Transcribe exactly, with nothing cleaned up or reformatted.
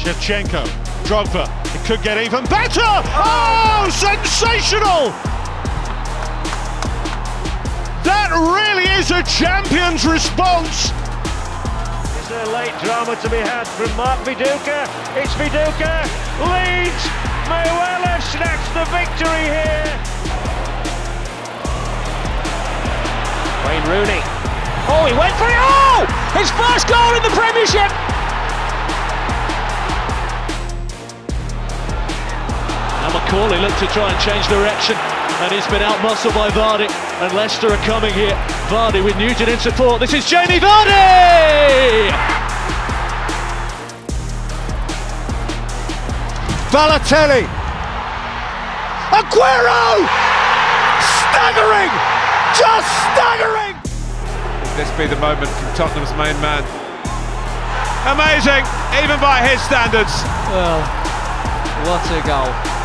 Shevchenko, Drogba, it could get even better! Oh, sensational! That really is a champion's response! Is there late drama to be had from Mark Viduka? It's Viduka, leads, may well have snatched the victory here! Wayne Rooney, oh he went for it, oh! His first goal in the Premiership! Now McCauley looked to try and change direction, and he's been out-muscled by Vardy, and Leicester are coming here. Vardy with Nugent in support. This is Jamie Vardy! Balotelli! Aguero! Staggering! Just staggering! Could this be the moment from Tottenham's main man? Amazing, even by his standards. Well, what a goal.